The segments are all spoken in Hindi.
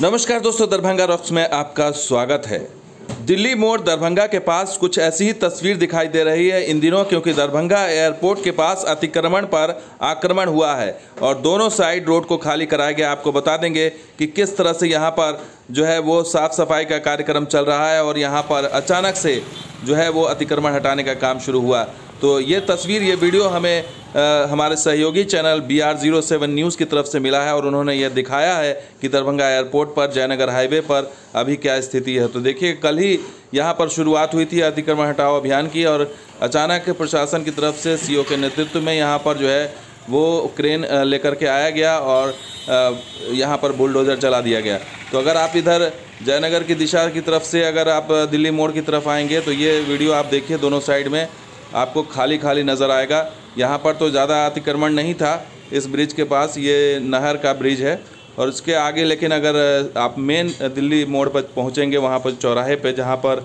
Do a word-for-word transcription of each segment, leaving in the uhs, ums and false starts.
नमस्कार दोस्तों, दरभंगा रॉक्स में आपका स्वागत है। दिल्ली मोड़ दरभंगा के पास कुछ ऐसी ही तस्वीर दिखाई दे रही है इन दिनों, क्योंकि दरभंगा एयरपोर्ट के पास अतिक्रमण पर आक्रमण हुआ है और दोनों साइड रोड को खाली कराया गया। आपको बता देंगे कि किस तरह से यहाँ पर जो है वो साफ़ सफाई का कार्यक्रम चल रहा है और यहाँ पर अचानक से जो है वो अतिक्रमण हटाने का काम शुरू हुआ। तो ये तस्वीर, ये वीडियो हमें आ, हमारे सहयोगी channel B R zero seven news की तरफ से मिला है और उन्होंने ये दिखाया है कि दरभंगा एयरपोर्ट पर जयनगर हाईवे पर अभी क्या स्थिति है। तो देखिए, कल ही यहाँ पर शुरुआत हुई थी अतिक्रमण हटाओ अभियान की और अचानक प्रशासन की तरफ से सी ओ के नेतृत्व में यहाँ पर जो है वो क्रेन लेकर के आया गया और यहाँ पर बुलडोज़र चला दिया गया। तो अगर आप इधर जयनगर की दिशा की तरफ से अगर आप दिल्ली मोड़ की तरफ आएंगे तो ये वीडियो आप देखिए, दोनों साइड में आपको खाली खाली नज़र आएगा। यहाँ पर तो ज़्यादा अतिक्रमण नहीं था इस ब्रिज के पास, ये नहर का ब्रिज है और उसके आगे, लेकिन अगर आप मेन दिल्ली मोड़ पर पहुँचेंगे, वहाँ पर चौराहे पे जहाँ पर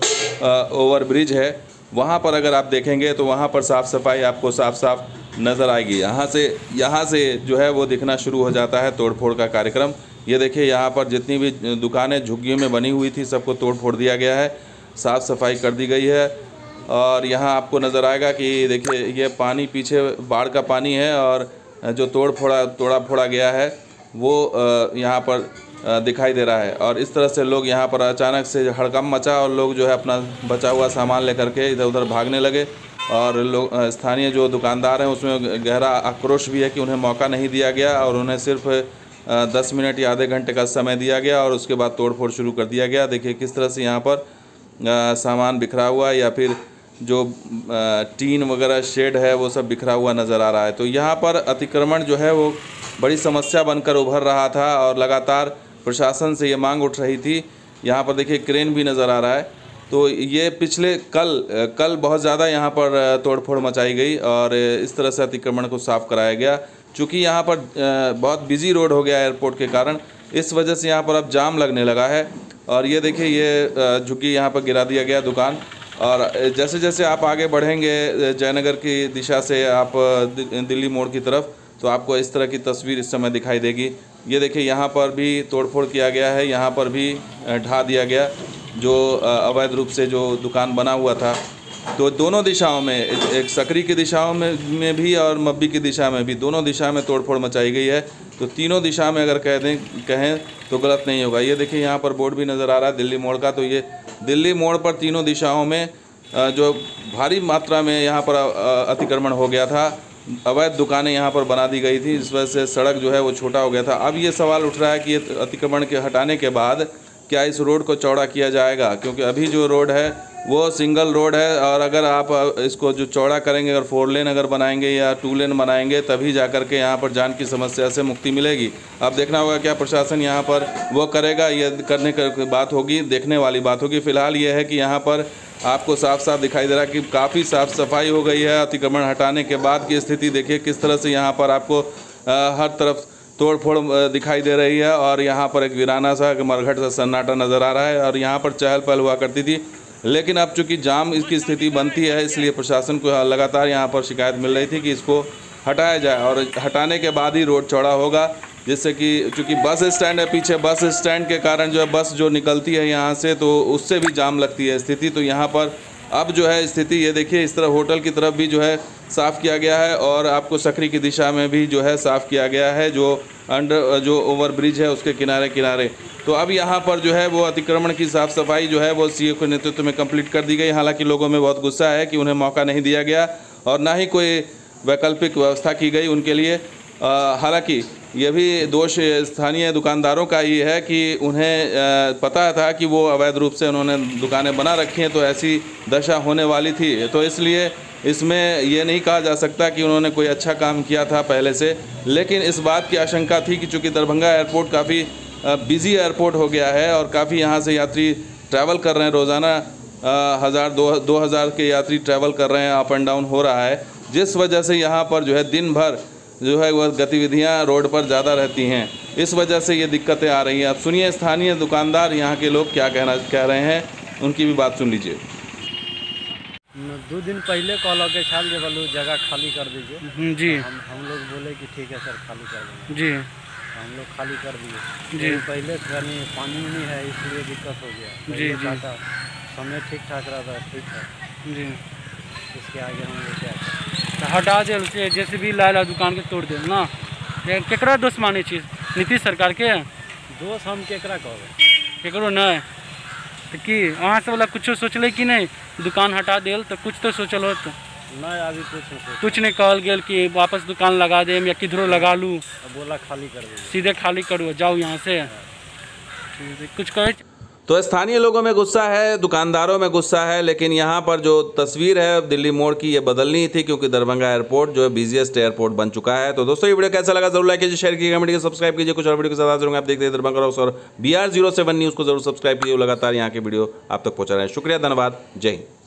ओवर ब्रिज है, वहाँ पर अगर आप देखेंगे तो वहाँ पर साफ़ सफाई आपको साफ साफ नज़र आएगी। यहाँ से यहाँ से जो है वो दिखना शुरू हो जाता है तोड़ फोड़ का कार्यक्रम। ये देखिए, यहाँ पर जितनी भी दुकानें झुग्गियों में बनी हुई थी सबको तोड़ फोड़ दिया गया है, साफ़ सफाई कर दी गई है। और यहाँ आपको नज़र आएगा कि देखिए, ये पानी पीछे बाढ़ का पानी है और जो तोड़ फोड़ा तोड़ा फोड़ा गया है वो यहाँ पर दिखाई दे रहा है। और इस तरह से लोग यहाँ पर अचानक से हड़कंप मचा और लोग जो है अपना बचा हुआ सामान लेकर के इधर उधर भागने लगे। और लोग, स्थानीय जो दुकानदार हैं उसमें गहरा आक्रोश भी है कि उन्हें मौका नहीं दिया गया और उन्हें सिर्फ दस मिनट या आधे घंटे का समय दिया गया और उसके बाद तोड़ फोड़ शुरू कर दिया गया। देखिए किस तरह से यहाँ पर सामान बिखरा हुआ या फिर जो टीन वगैरह शेड है वो सब बिखरा हुआ नज़र आ रहा है। तो यहाँ पर अतिक्रमण जो है वो बड़ी समस्या बनकर उभर रहा था और लगातार प्रशासन से ये मांग उठ रही थी। यहाँ पर देखिए क्रेन भी नज़र आ रहा है। तो ये पिछले कल कल बहुत ज़्यादा यहाँ पर तोड़फोड़ मचाई गई और इस तरह से अतिक्रमण को साफ़ कराया गया। चूँकि यहाँ पर बहुत बिजी रोड हो गया एयरपोर्ट के कारण, इस वजह से यहाँ पर अब जाम लगने लगा है। और ये देखिए, ये झुग्गी यहाँ पर गिरा दिया गया दुकान। और जैसे जैसे आप आगे बढ़ेंगे जयनगर की दिशा से आप दिल्ली मोड़ की तरफ, तो आपको इस तरह की तस्वीर इस समय दिखाई देगी। ये देखिए, यहाँ पर भी तोड़फोड़ किया गया है, यहाँ पर भी ढा दिया गया जो अवैध रूप से जो दुकान बना हुआ था। तो दोनों दिशाओं में, एक सकरी की दिशाओं में में भी और मब्बी की दिशा में भी, दोनों दिशा में तोड़फोड़ मचाई गई है। तो तीनों दिशा में अगर कह दें कहें तो गलत नहीं होगा। ये देखिए, यहाँ पर बोर्ड भी नज़र आ रहा है दिल्ली मोड़ का। तो ये दिल्ली मोड़ पर तीनों दिशाओं में जो भारी मात्रा में यहाँ पर अतिक्रमण हो गया था, अवैध दुकानें यहाँ पर बना दी गई थी, इस वजह से सड़क जो है वो छोटा हो गया था। अब ये सवाल उठ रहा है कि ये अतिक्रमण के हटाने के बाद क्या इस रोड को चौड़ा किया जाएगा, क्योंकि अभी जो रोड है वो सिंगल रोड है और अगर आप इसको जो चौड़ा करेंगे, अगर फोर लेन अगर बनाएंगे या टू लेन बनाएंगे, तभी जा कर के यहाँ पर जान की समस्या से मुक्ति मिलेगी। अब देखना होगा क्या प्रशासन यहाँ पर वो करेगा, ये करने की बात होगी, देखने वाली बात होगी। फ़िलहाल ये है कि यहाँ पर आपको साफ साफ दिखाई दे रहा है कि काफ़ी साफ़ सफाई हो गई है। अतिक्रमण हटाने के बाद की स्थिति देखिए किस तरह से यहाँ पर आपको आ, हर तरफ तोड़ फोड़ दिखाई दे रही है और यहाँ पर एक वीराना सा मरघट सा सन्नाटा नज़र आ रहा है। और यहाँ पर चहल पहल हुआ करती थी, लेकिन अब चूँकि जाम इसकी स्थिति बनती है, इसलिए प्रशासन को लगातार यहाँ पर शिकायत मिल रही थी कि इसको हटाया जाए और हटाने के बाद ही रोड चौड़ा होगा, जिससे कि चूँकि बस स्टैंड है पीछे, बस स्टैंड के कारण जो है बस जो निकलती है यहाँ से तो उससे भी जाम लगती है स्थिति। तो यहाँ पर अब जो है स्थिति ये देखिए, इस तरह होटल की तरफ भी जो है साफ़ किया गया है और आपको सकरी की दिशा में भी जो है साफ़ किया गया है, जो अंडर जो ओवर ब्रिज है उसके किनारे किनारे। तो अब यहाँ पर जो है वो अतिक्रमण की साफ़ सफाई जो है वो सी ओ के नेतृत्व में कंप्लीट कर दी गई। हालांकि लोगों में बहुत गुस्सा है कि उन्हें मौका नहीं दिया गया और ना ही कोई वैकल्पिक व्यवस्था की गई उनके लिए। हालांकि ये भी दोष स्थानीय दुकानदारों का ही है कि उन्हें आ, पता था कि वो अवैध रूप से उन्होंने दुकानें बना रखी हैं, तो ऐसी दशा होने वाली थी। तो इसलिए इसमें ये नहीं कहा जा सकता कि उन्होंने कोई अच्छा काम किया था पहले से, लेकिन इस बात की आशंका थी कि चूँकि दरभंगा एयरपोर्ट काफ़ी बिज़ी एयरपोर्ट हो गया है और काफ़ी यहाँ से यात्री ट्रैवल कर रहे हैं, रोज़ाना हज़ार दो दो हज़ार के यात्री ट्रैवल कर रहे हैं, अप एंड डाउन हो रहा है, जिस वजह से यहाँ पर जो है दिन भर जो है वह गतिविधियाँ रोड पर ज़्यादा रहती हैं। इस वजह से ये दिक्कतें आ रही हैं। अब सुनिए स्थानीय दुकानदार यहाँ के लोग क्या कहना कह रहे हैं, उनकी भी बात सुन लीजिए। दो दिन पहले कॉल के छाल जे बोलो जगह खाली कर दीजिए जी। हम हम लोग बोले कि ठीक है सर, खाली कर देंगे। जी। हम लोग खाली कर दिए जी। जी। पहले यानी पानी नहीं है इसलिए दिक्कत हो गया। जी, पहले जी। काटा, समय ठीक ठाक रहा था, ठीक है। जी इसके आगे हम लोग क्या करें? तो हटा दिल से जैसे भी लाला दुकान के तोड़ दिल ना। ये केकरा दोष माने चीज नीतीश सरकार के दोस्त हम केकरा कहबै? केकरो नहीं। तो कि अहाँ सब वाला कुछ सोचले कि नहीं दुकान हटा दिल तो कुछ तो सोचल होत? नहीं, अभी कुछ नहीं सोचा। कुछ नहीं कहल गेल कि वापस दुकान लगा देम या किधरो लगा लूँ, अब बोला खाली कर दीजिए। सीधे खाली करो जाओ यहाँ से। ठीक है, कुछ कहे? तो स्थानीय लोगों में गुस्सा है, दुकानदारों में गुस्सा है, लेकिन यहाँ पर जो तस्वीर है दिल्ली मोड़ की ये बदलनी थी क्योंकि दरभंगा एयरपोर्ट जो है बिजीएस्ट एयरपोर्ट बन चुका है। तो दोस्तों ये वीडियो कैसा लगा जरूर लाइक कीजिए, शेयर कीजिए, कमेंट कीजिए, सब्सक्राइब कीजिए। कुछ और वीडियो के साथ हाजिर होंगे। आप देखते हैं दरभंगा रॉक्स और B R zero seven news को जरूर सब्सक्राइब कीजिए, लगातार यहाँ की वीडियो आप तक पहुँचा रहे हैं। शुक्रिया, धन्यवाद, जय हिंद।